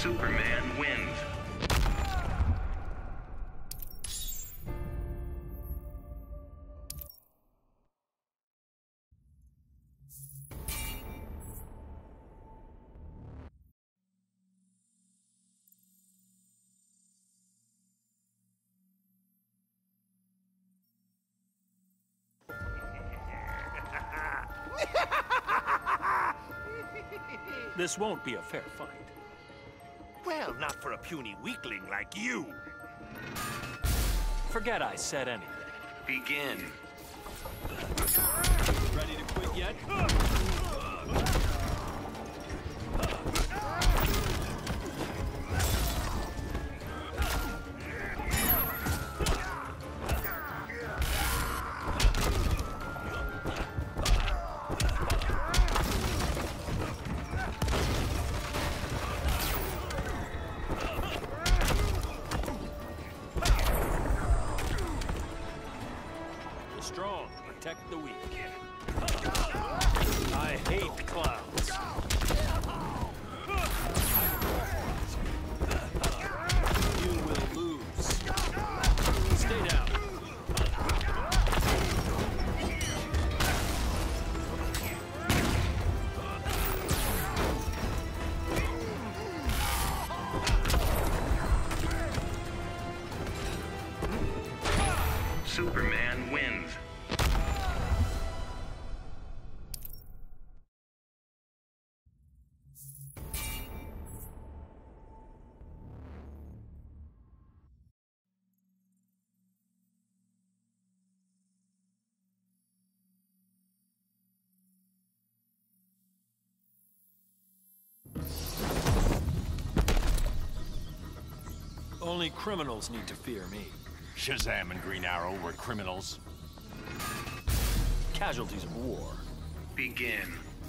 Superman wins. This won't be a fair fight. Well, not for a puny weakling like you. Forget I said anything. Begin. Ready to quit yet? Strong, protect the weak. I hate clowns. You will lose. Stay down. Superman wins. Only criminals need to fear me. Shazam and Green Arrow were criminals. Casualties of war. Begin.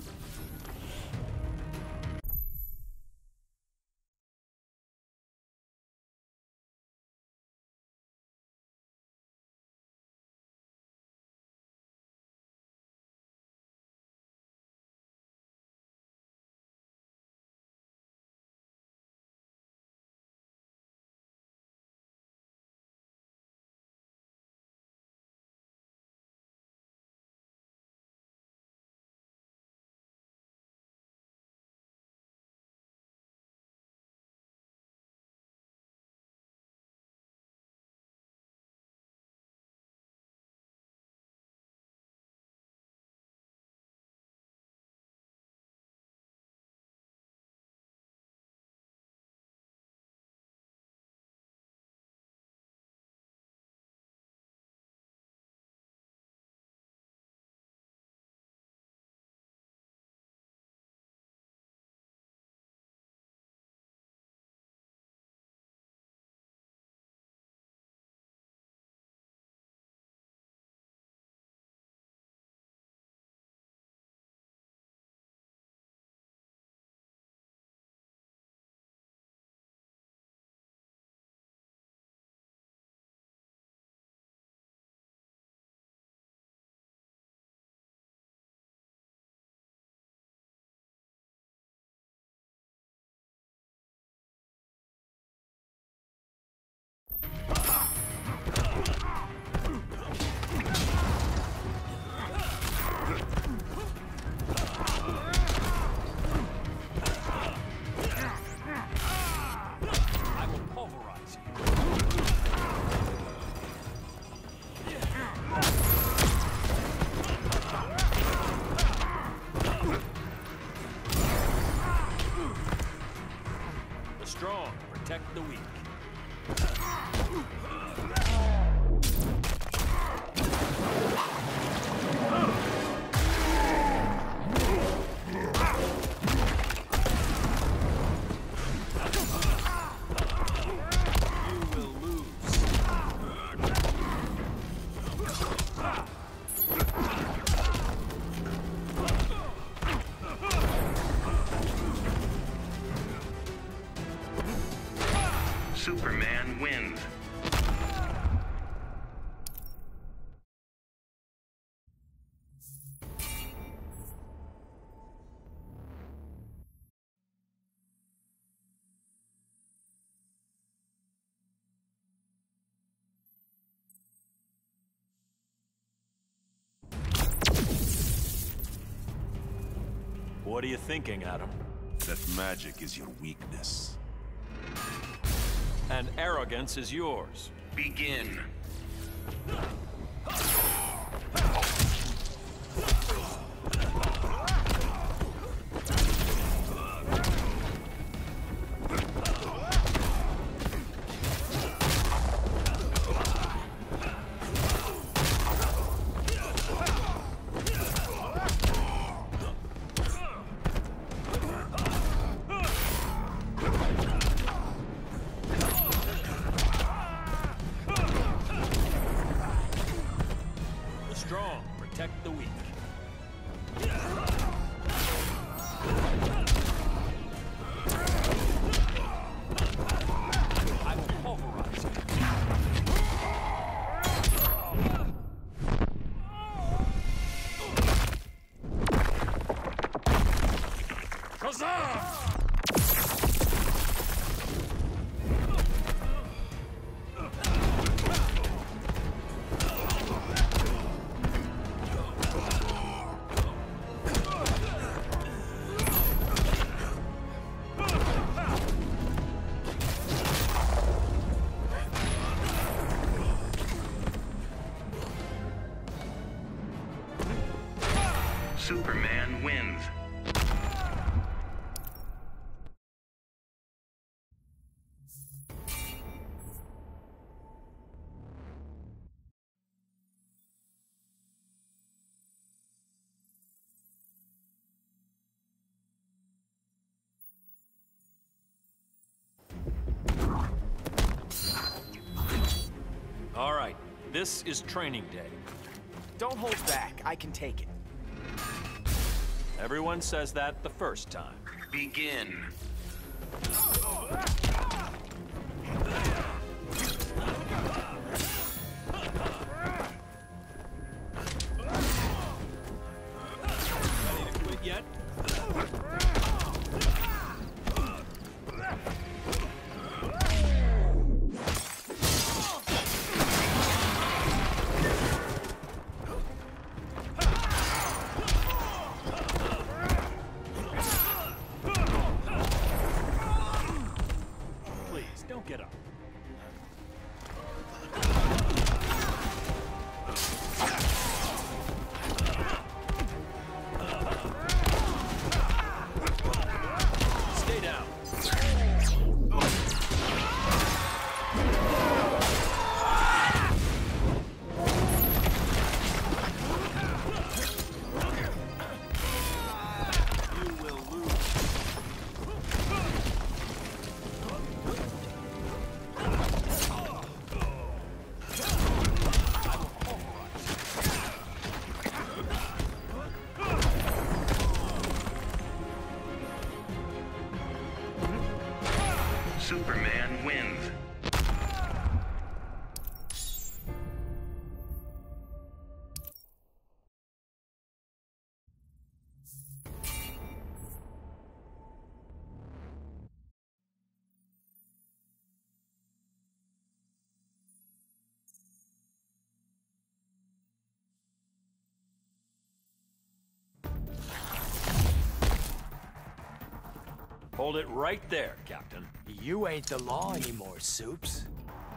I will pulverize you. The strong protect the weak. You will lose. Superman wins. What are you thinking, Adam? That magic is your weakness. And arrogance is yours. Begin. The strong protect the weak. I will pulverize you. Huzzah! Superman wins. All right, this is training day. Don't hold back. I can take it. Everyone says that the first time. Begin. Ready to quit yet? Please, don't get up. Stay down. You will lose. Superman wins. Hold it right there, Captain. You ain't the law anymore, Soups.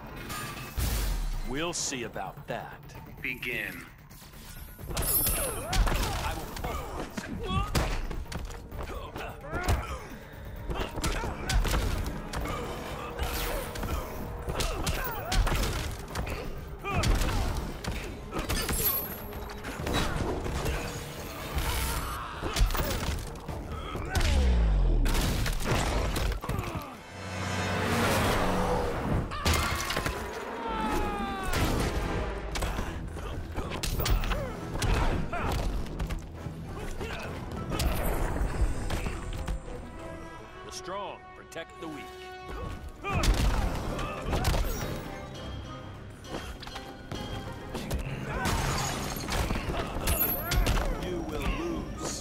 We'll see about that. Begin. The strong protect the weak. You will lose.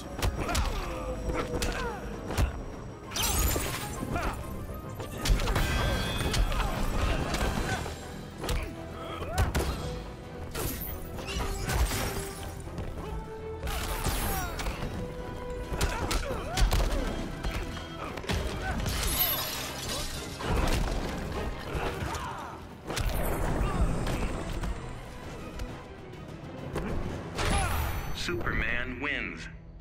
Superman wins.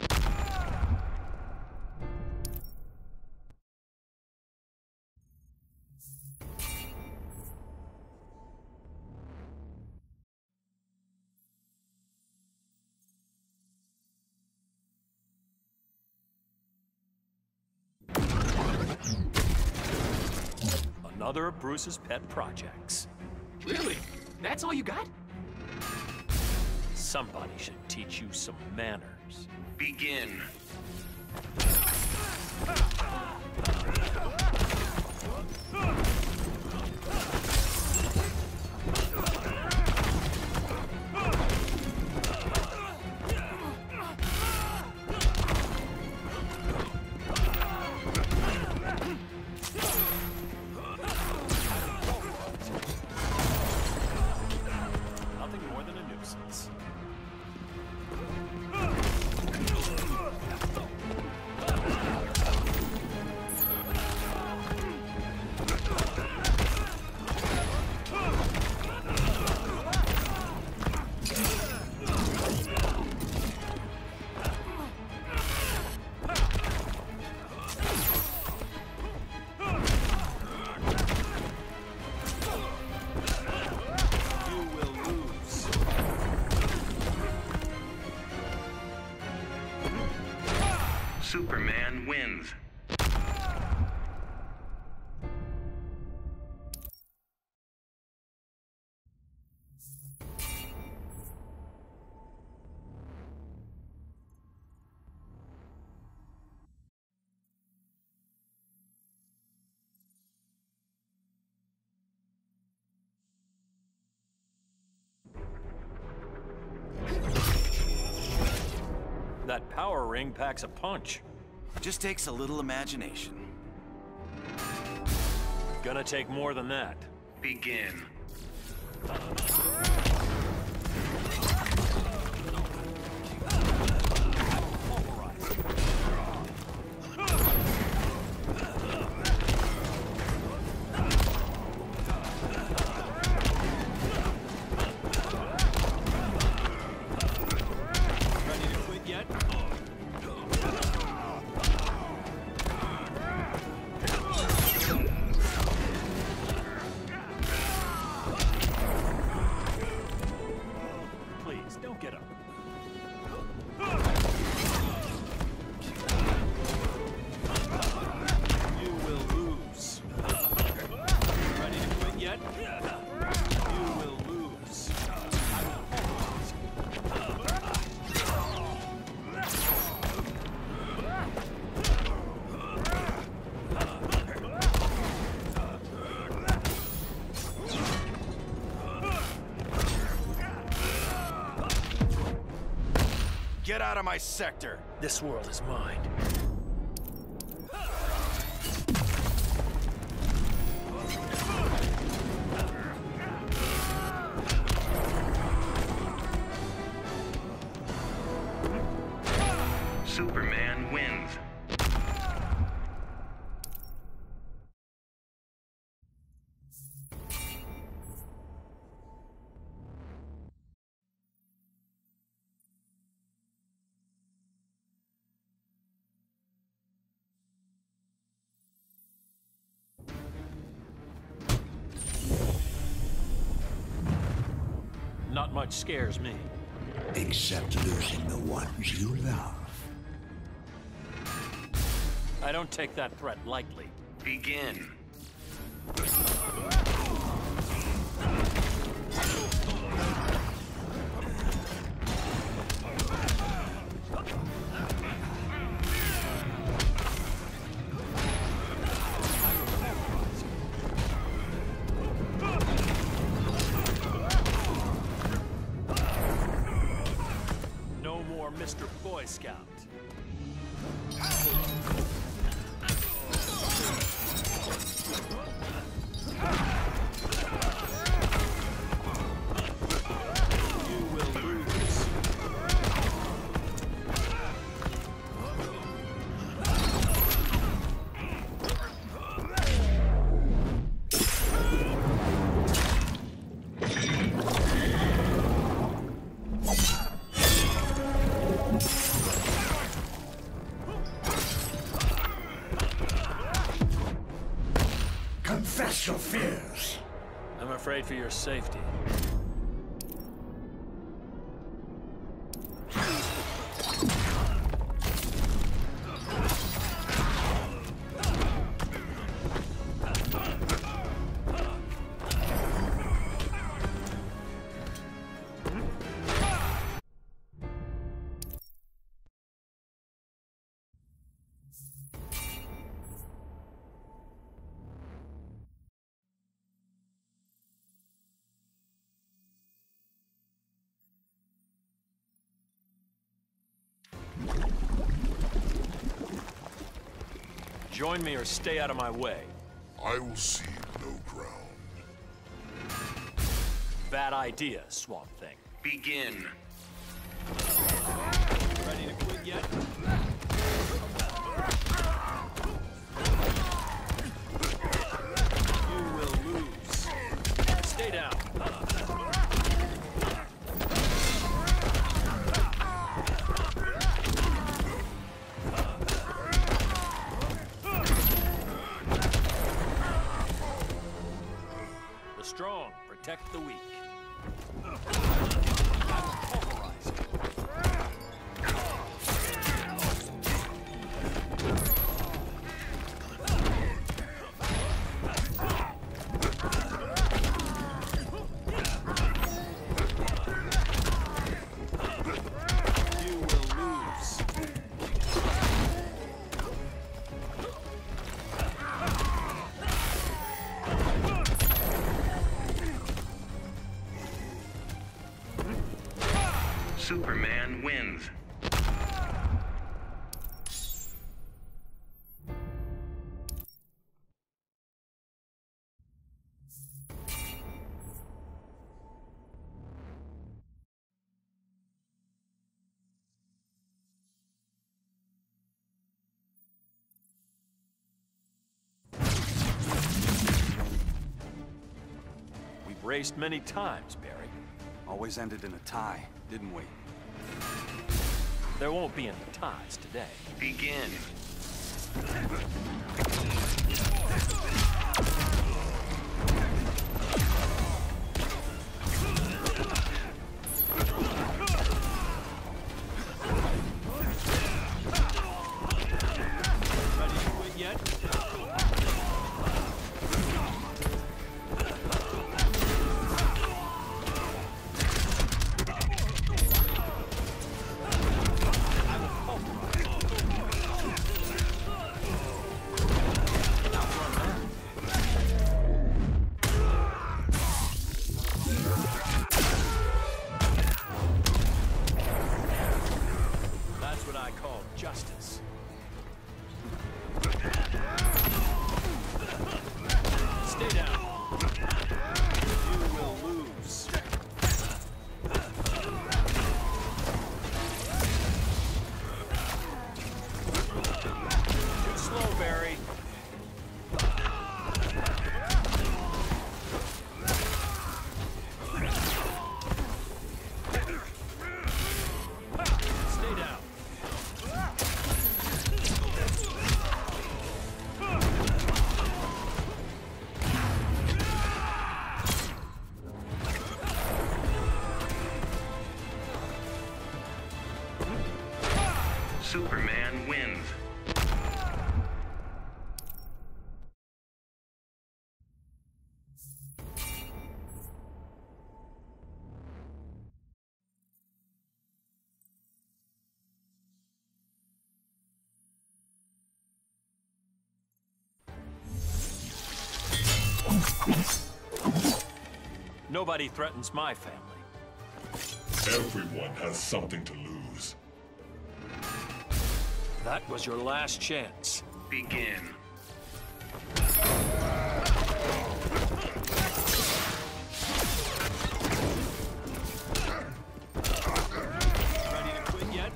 Another of Bruce's pet projects. Really? That's all you got? Somebody should teach you some manners. Begin. Nothing more than a nuisance. Superman wins. That power ring packs a punch. Just takes a little imagination. Gonna take more than that. Begin. Ready to quit yet? Please, don't get up. You will lose. Ready to quit yet? You will lose. Get out of my sector! This world is mine. Superman wins. Not much scares me. Except losing the ones you love. I don't take that threat lightly. Begin. No more Mr. Boy Scout. You will lose. confess your fears. I'm afraid for your safety. Join me or stay out of my way. I will cede no ground. Bad idea, Swamp Thing. Begin. Ready to quit yet? You will lose. Stay down. The strong protect the weak. Pulverized. You will lose. Superman wins. We've raced many times, Barry. Always ended in a tie, didn't we? There won't be any ties today. Begin. Ready to quit yet? That's what I call justice. Stay down. You will lose. Too slow, Barry. Stay down. Superman wins. Nobody threatens my family. Everyone has something to lose. That was your last chance. Begin. Ready to quit yet?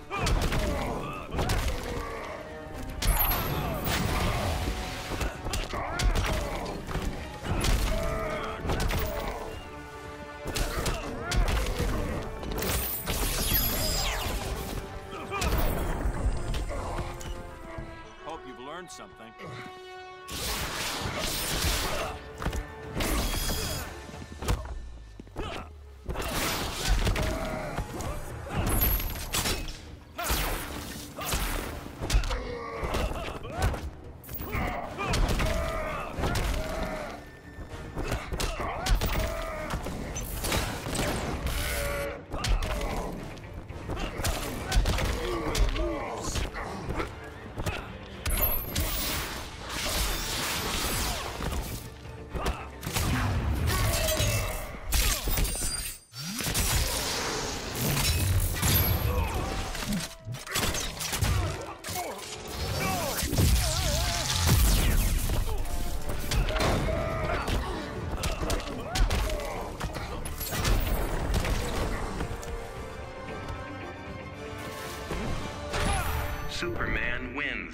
Hope you've learned something. Superman wins.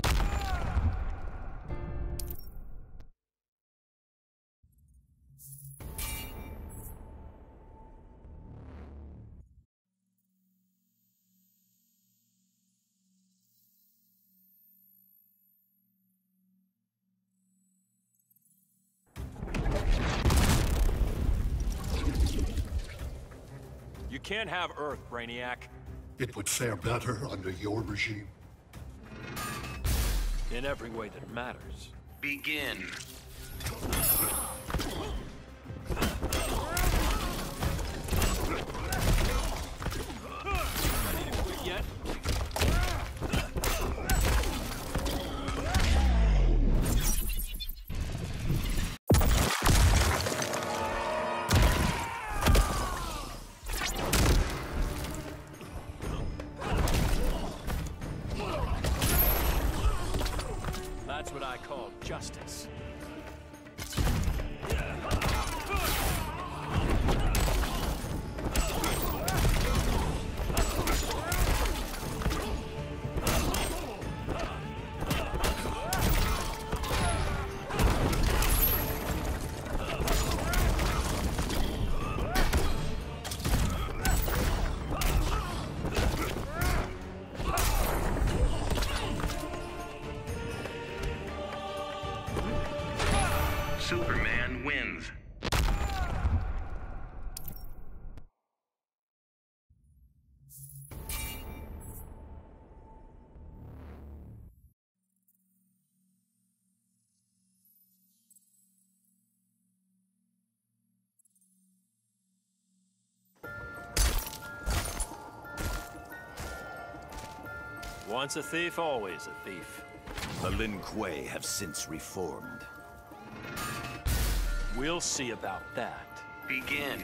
You can't have Earth, Brainiac. It would fare better under your regime. In every way that matters. Begin. Ready to quit yet? That's what I call justice. Superman wins. Once a thief, always a thief. The Lin Kuei have since reformed. We'll see about that. Begin.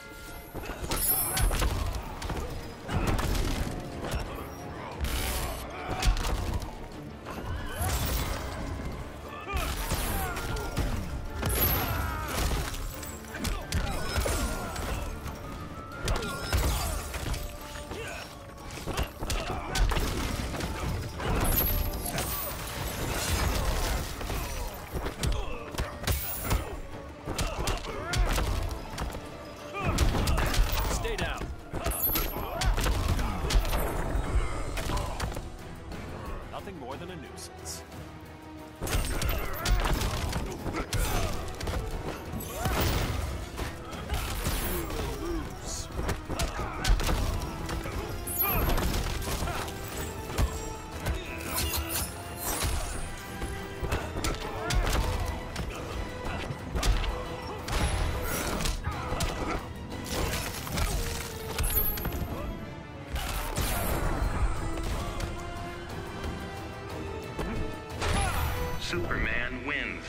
Stay down. Nothing more than a nuisance. Superman wins.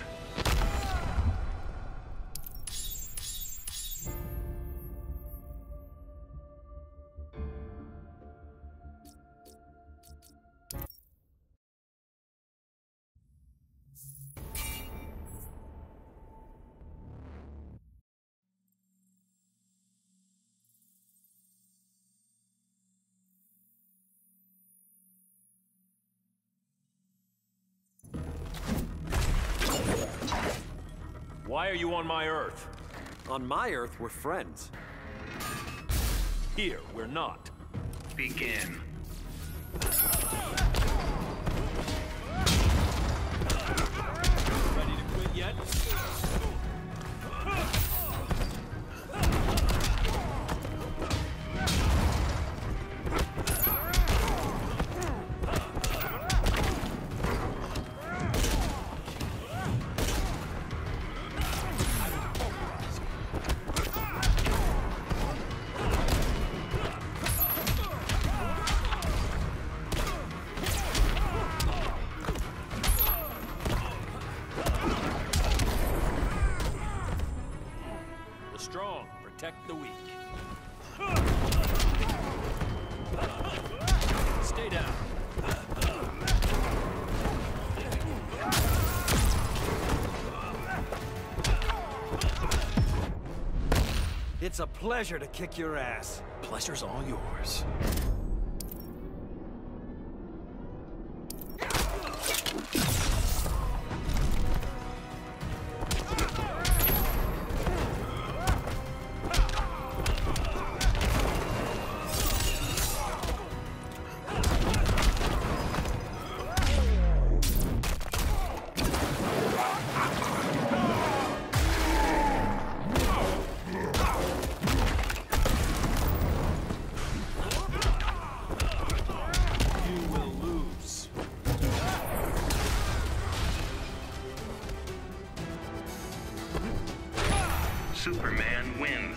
Why are you on my Earth? On my Earth, we're friends. Here, we're not. Begin. Ready to quit yet? protect the weak. Stay down. It's a pleasure to kick your ass. Pleasure's all yours. Superman wins.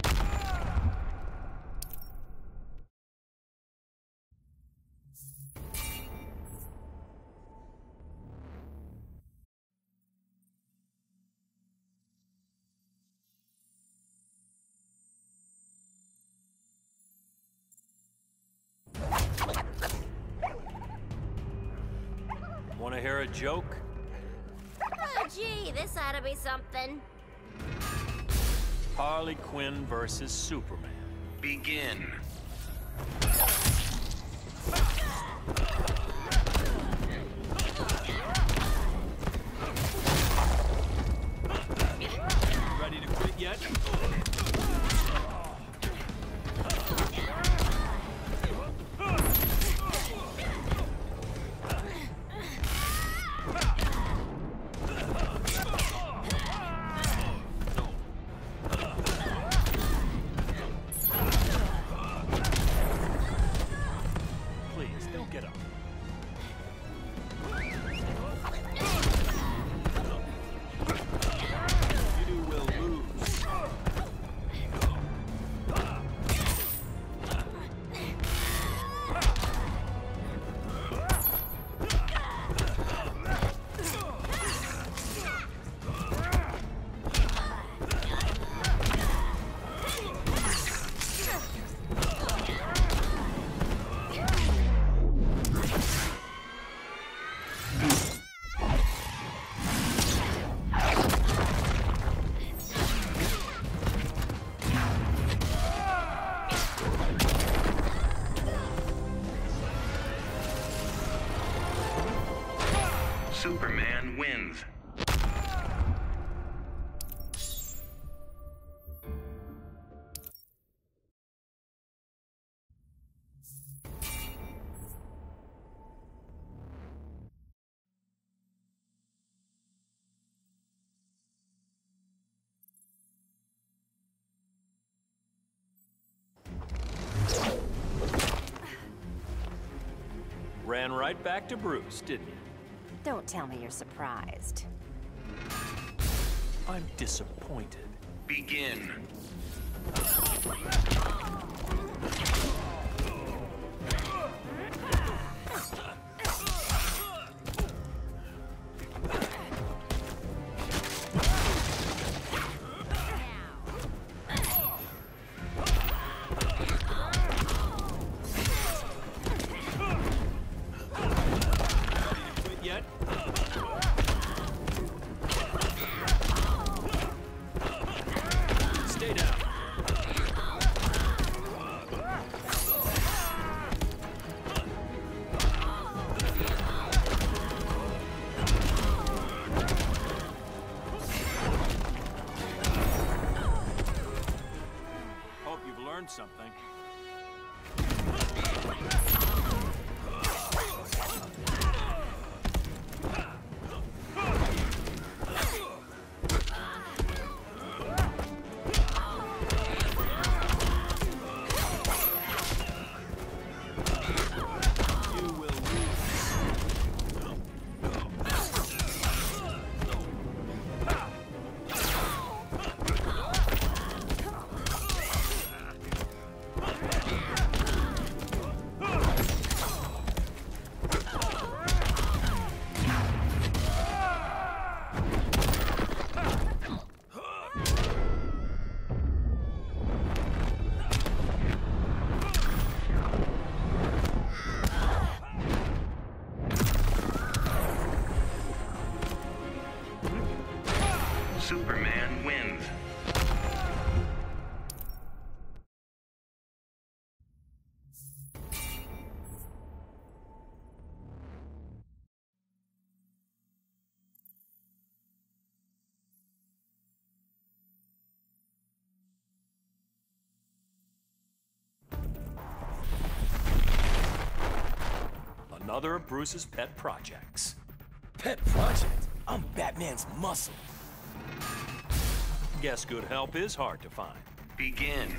Want to hear a joke? Oh, gee, this ought to be something. Harley Quinn versus Superman. Begin. Ready to quit yet? Please, don't get up. You will lose. Superman wins. Ran right back to Bruce, didn't you? Don't tell me you're surprised. I'm disappointed. Begin. Quit yet? Stay down. Superman wins. Another of Bruce's pet projects. Pet project? I'm Batman's muscle. Guess good help is hard to find. Begin.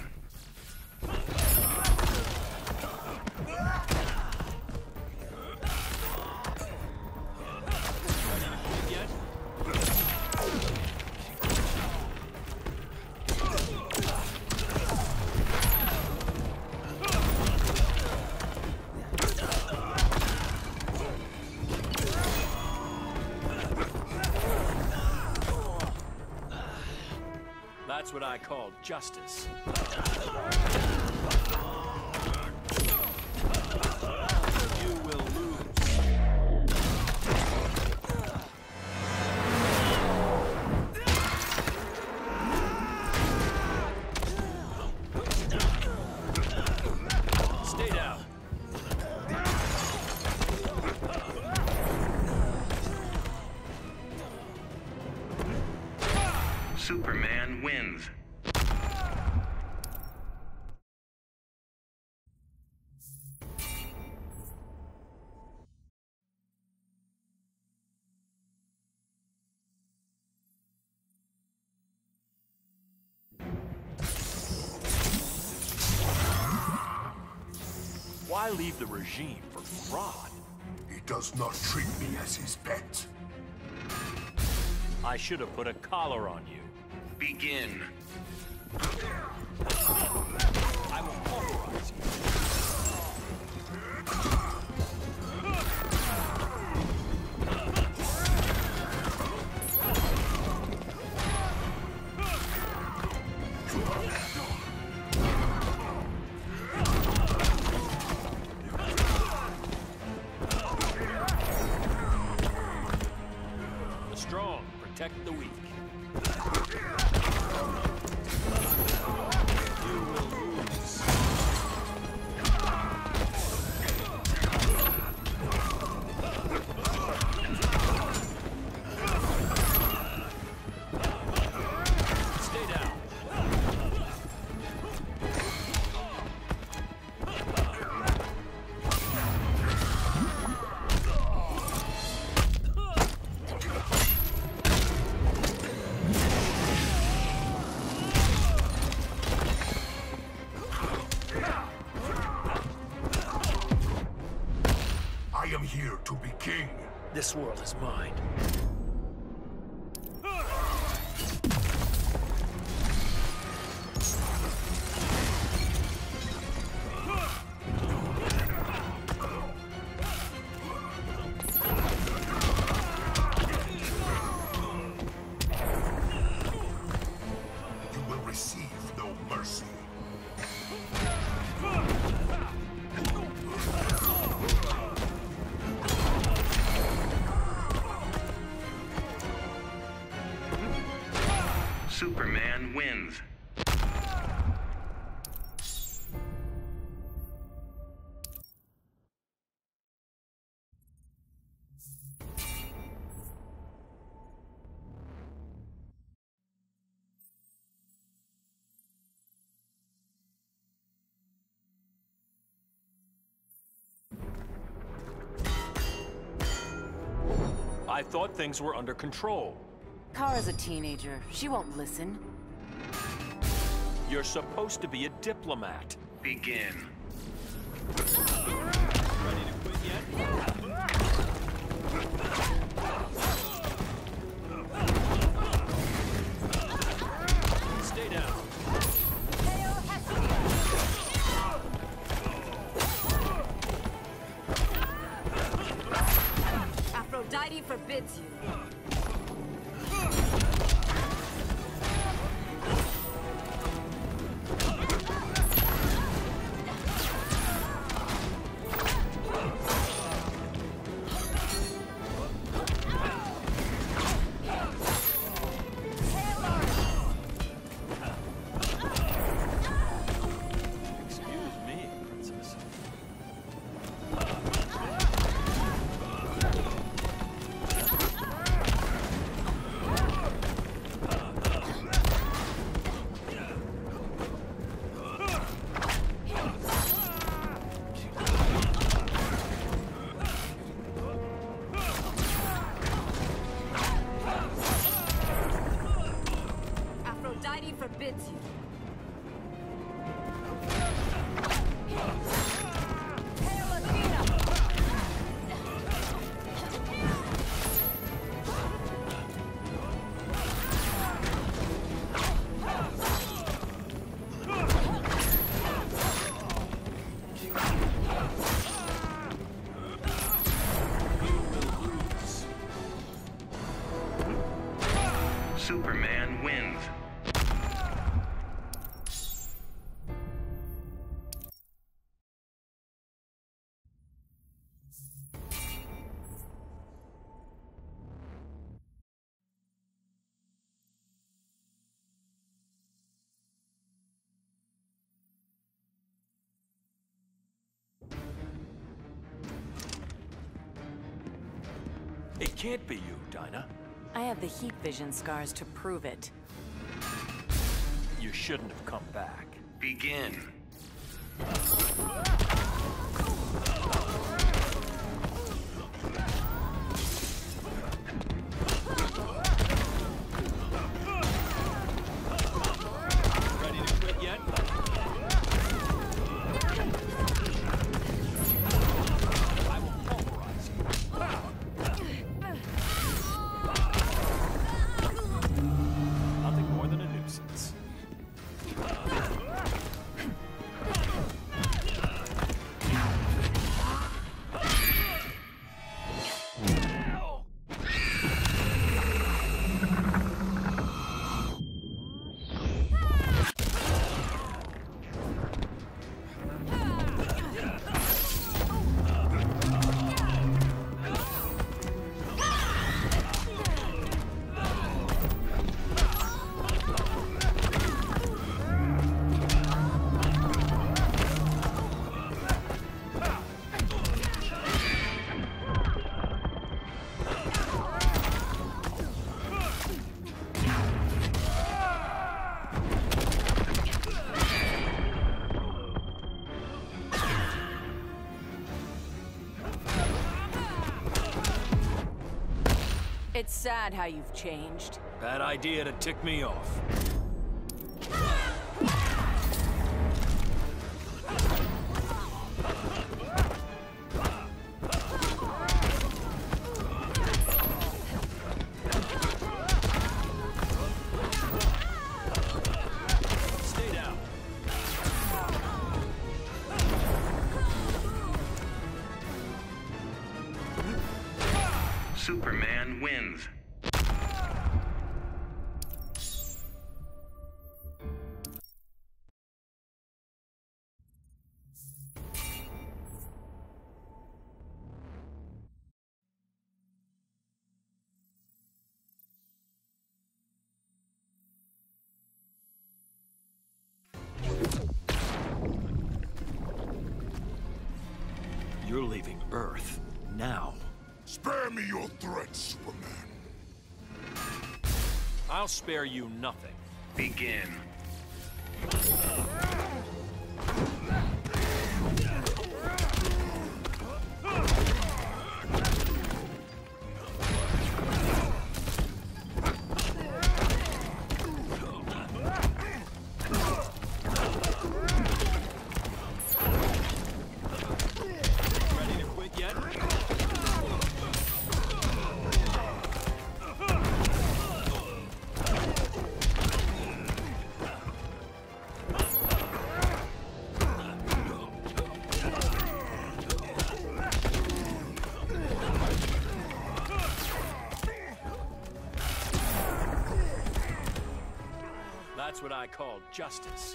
That's what I call justice. You will lose. Stay down. Superman wins. Why leave the regime for Grodd? He does not treat me as his pet. I should have put a collar on you. Begin. I will pulverize you. The strong protect the weak. You will lose. Stay down. I am here to be king. This world is mine. You will receive no mercy. Superman wins. I thought things were under control. Kara's a teenager. She won't listen. You're supposed to be a diplomat. Begin. Ready to quit yet? Stay down. Aphrodite forbids you. bids you. Hail Athena! Superman wins. It can't be you, Dinah. I have the heat vision scars to prove it. You shouldn't have come back. Begin. Ready to quit yet? I will pulverize you. Nothing more than a nuisance. It's sad how you've changed. Bad idea to tick me off. Stay down. Superman wins. You're leaving Earth now. Spare me your threats, Superman. I'll spare you nothing. Begin. Ready to quit yet? That's what I call justice.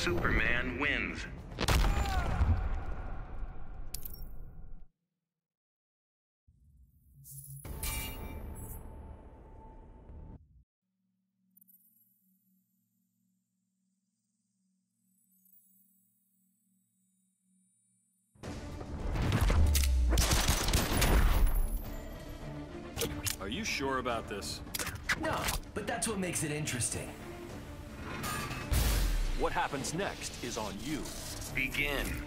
Superman wins. Are you sure about this? No, but that's what makes it interesting. What happens next is on you. Begin.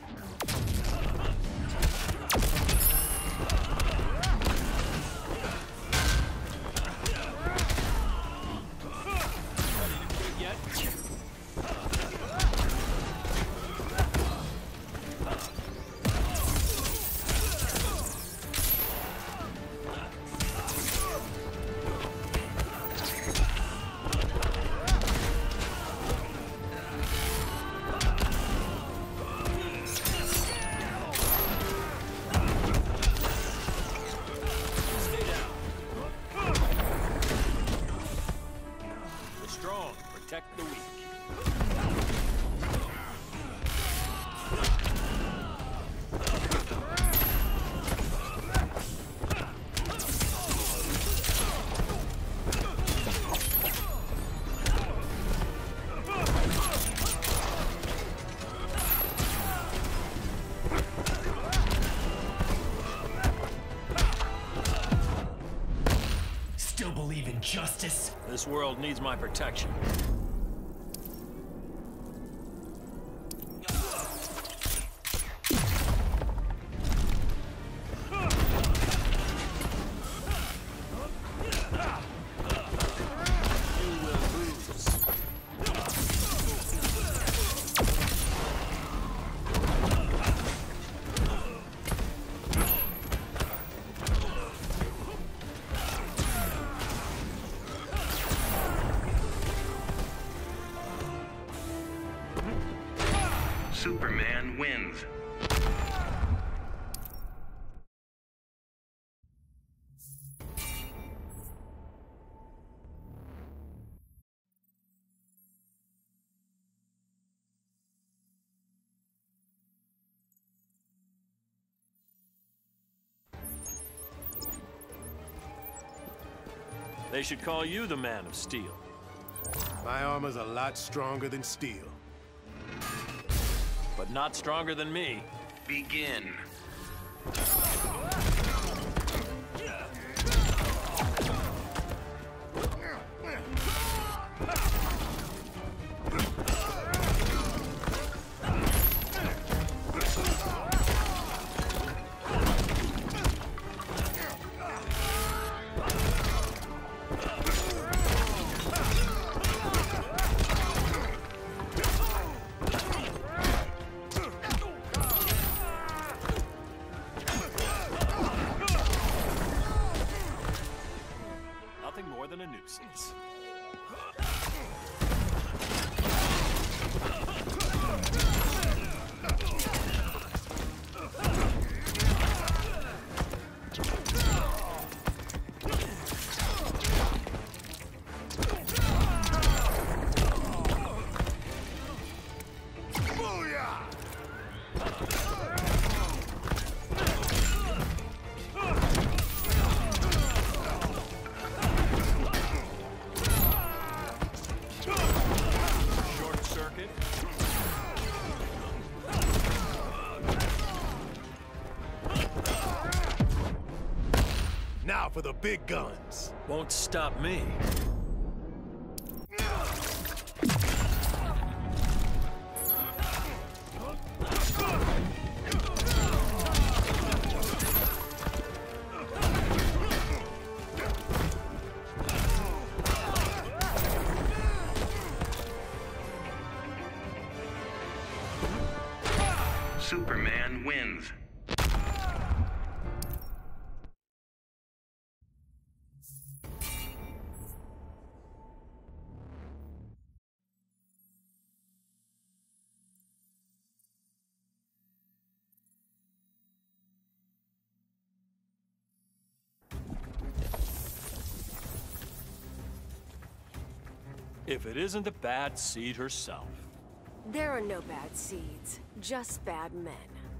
Protect the weak. Still believe in justice? This world needs my protection. Superman wins. They should call you the Man of Steel. My armor's a lot stronger than steel. But not stronger than me. Begin. More than a nuisance. Now for the big guns. Won't stop me. Superman wins. If it isn't the Bad Seed herself. There are no bad seeds, just bad men.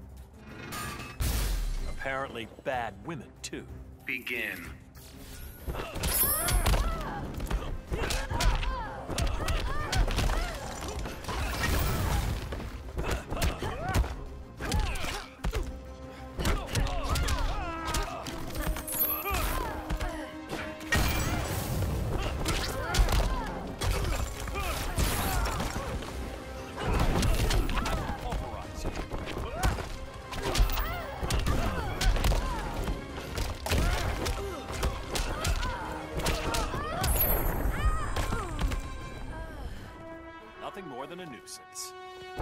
Apparently bad women, too. Begin. Nothing more than a nuisance.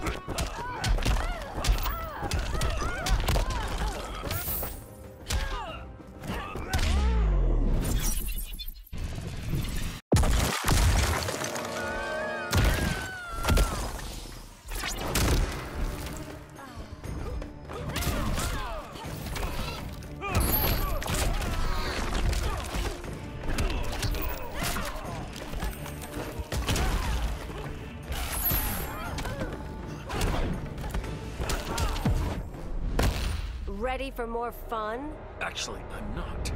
Ready for more fun? Actually, I'm not.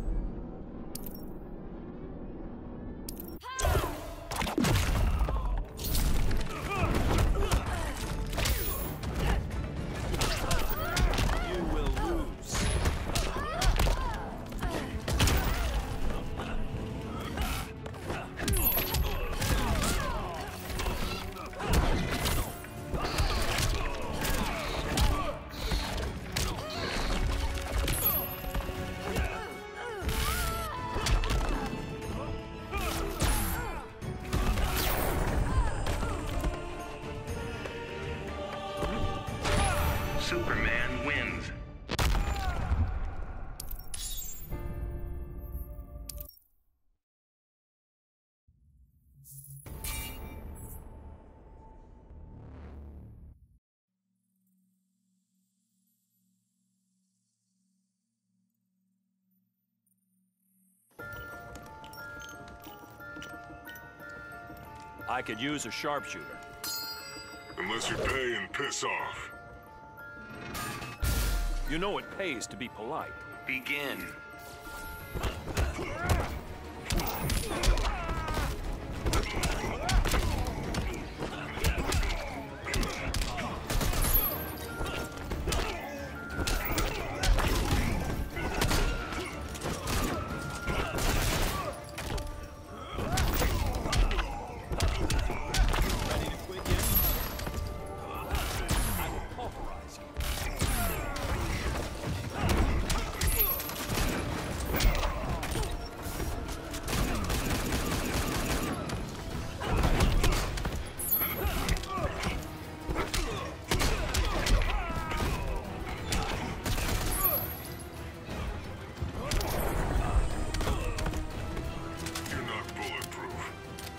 You will lose. Superman wins. I could use a sharpshooter. Unless you pay and piss off. You know it pays to be polite. Begin. Ready to quit yet? I will pulverize you. You're not bulletproof.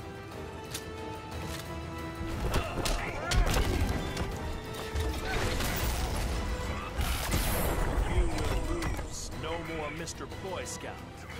You will lose. No more Mr. Boy Scout.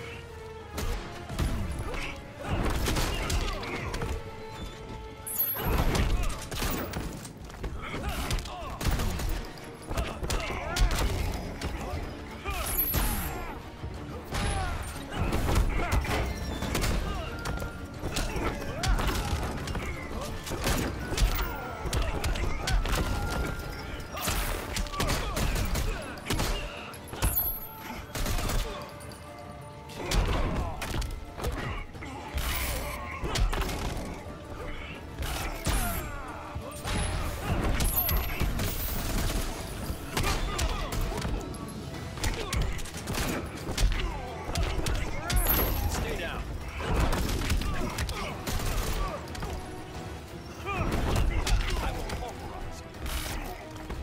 Stay down. I will pulverize you.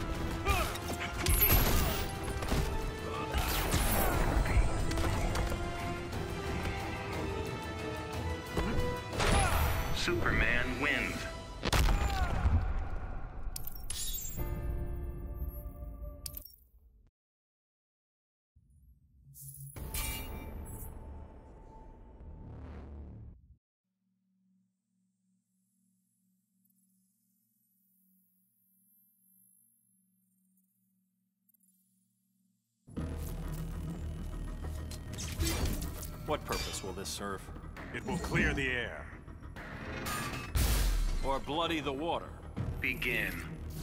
Superman wins. What purpose will this serve? It will clear the air. Or bloody the water? Begin.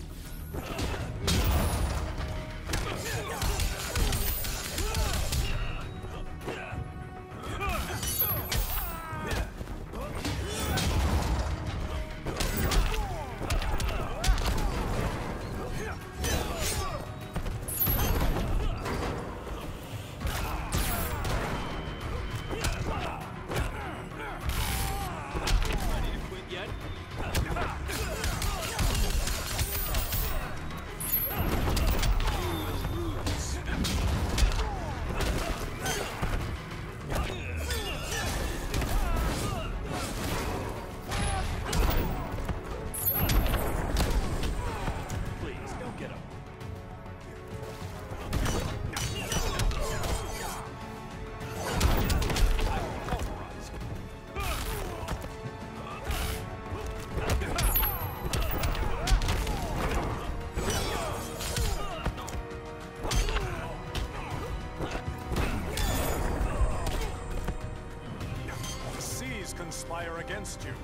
Conspire against you.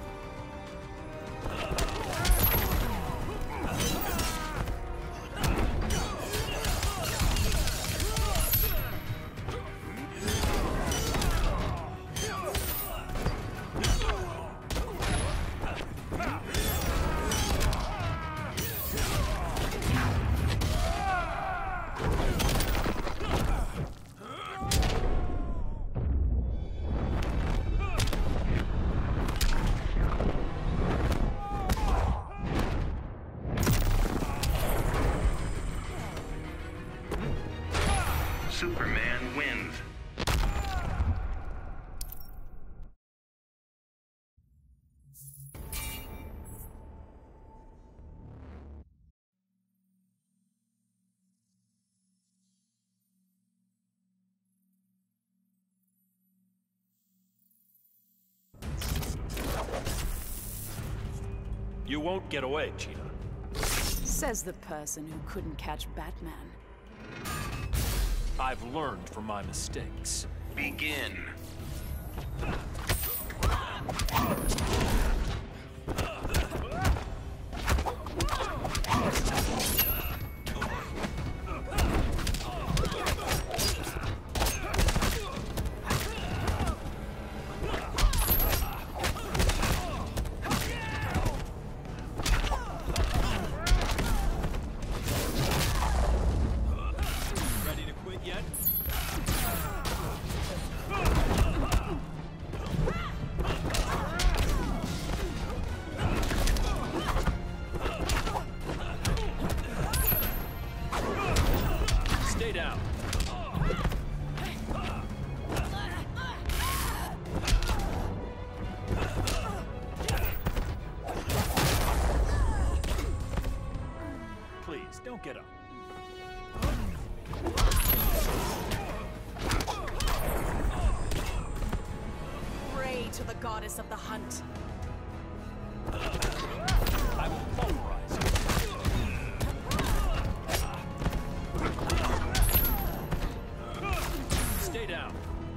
Superman wins. You won't get away, Cheetah. Says the person who couldn't catch Batman. I've learned from my mistakes. Begin. Don't get up. Pray to the goddess of the hunt. I will pulverize you. Stay down.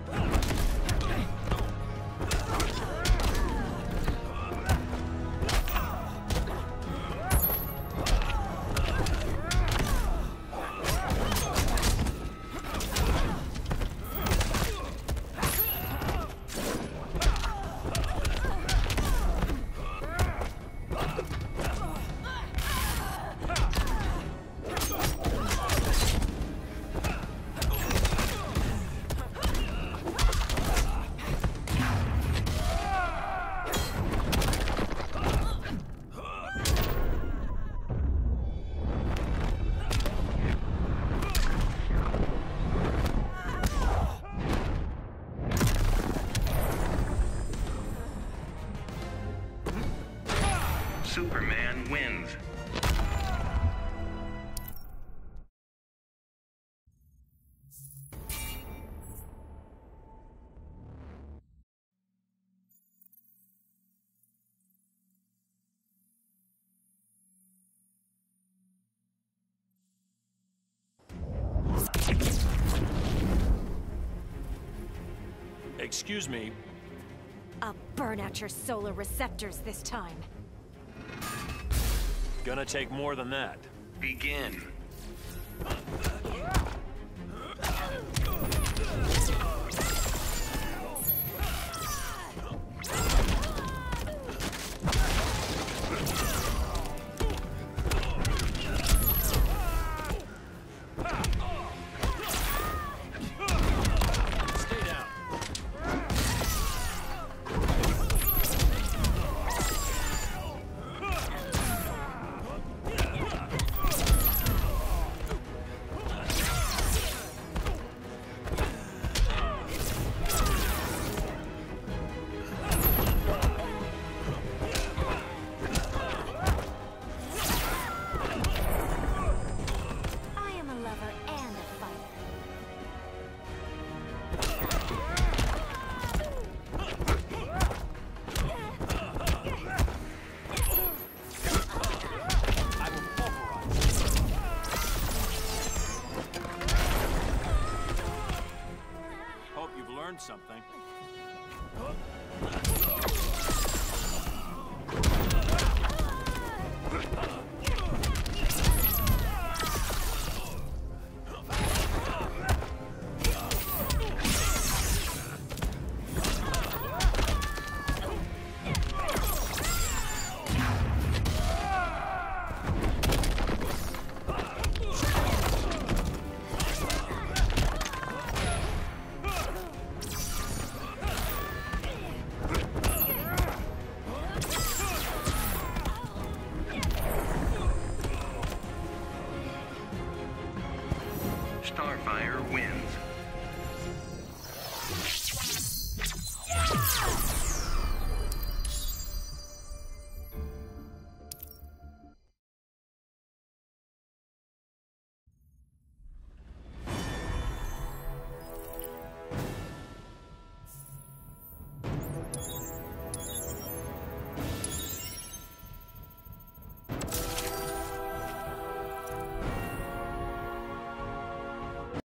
Superman wins. excuse me. I'll burn out your solar receptors this time. Gonna take more than that. Begin. Something. Starfire wins.